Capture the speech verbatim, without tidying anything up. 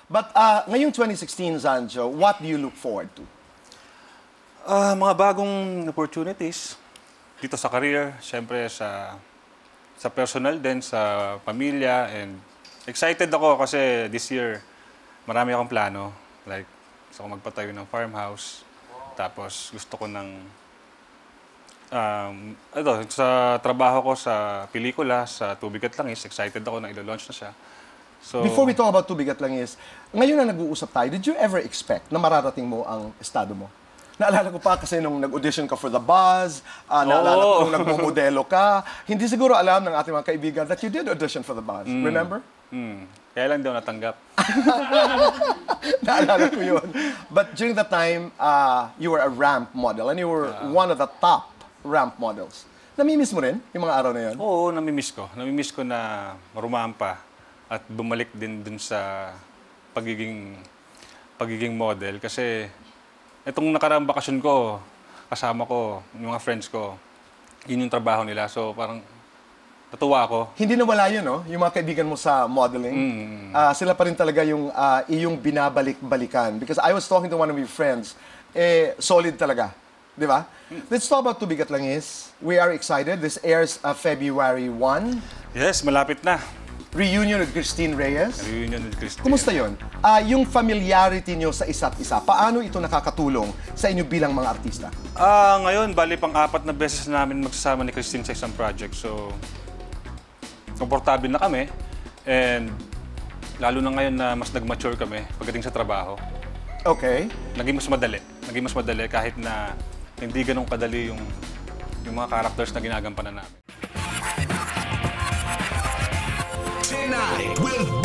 But uh, ngayong twenty sixteen, Zanjoe, what do you look forward to? Uh, mga bagong opportunities dito sa career, syempre sa sa personal din, sa pamilya, and excited ako kasi this year marami akong plano. Like, gusto ko magpatayo ng farmhouse. Tapos gusto ko ng um, ito, sa trabaho ko sa pelikula, sa Tubig at Langis, excited ako na ilo-launch na siya. So, Before we talk about Tubig at Langis, ngayon na nag-uusap tayo, did you ever expect na mararating mo ang estado mo? Naalala ko pa kasi nung nag-audition ka for The Buzz, uh, naalala ko nung nagmomodelo ka, hindi siguro alam ng ating mga kaibigan that you did audition for The Buzz. Mm. Remember? Mm. Kaya lang daw natanggap. Naalala ko yun. But during that time, uh, you were a ramp model and you were uh, one of the top ramp models. Namimiss mo rin yung mga araw na yun? Oo, namimiss ko. Namimiss ko na marumampa at bumalik din dun sa pagiging pagiging model kasi itong nakaraang bakasyon ko, kasama ko, yung mga friends ko, yun yung trabaho nila. So parang natuwa ako. Hindi nawala yun, no? Yung mga kaibigan mo sa modeling. Mm. Uh, sila pa rin talaga yung uh, iyong binabalik-balikan. Because I was talking to one of your friends, eh, solid talaga. Di ba? Mm. Let's talk about Tubig at Langis. We are excited. This airs uh, February first. Yes, malapit na. Reunion with Christine Reyes. Reunion with Christine. Kumusta yun? Uh, yung familiarity nyo sa isa't isa, paano ito nakakatulong sa inyo bilang mga artista? Ah, uh, ngayon, bali pang-apat na beses namin magsasama ni Christine sa isang project. So, komportable na kami. And lalo na ngayon na mas nag-mature kami pagdating sa trabaho. Okay. Naging mas madali. Naging mas madali kahit na hindi ganun kadali yung, yung mga characters na ginagampanan namin. Tonight with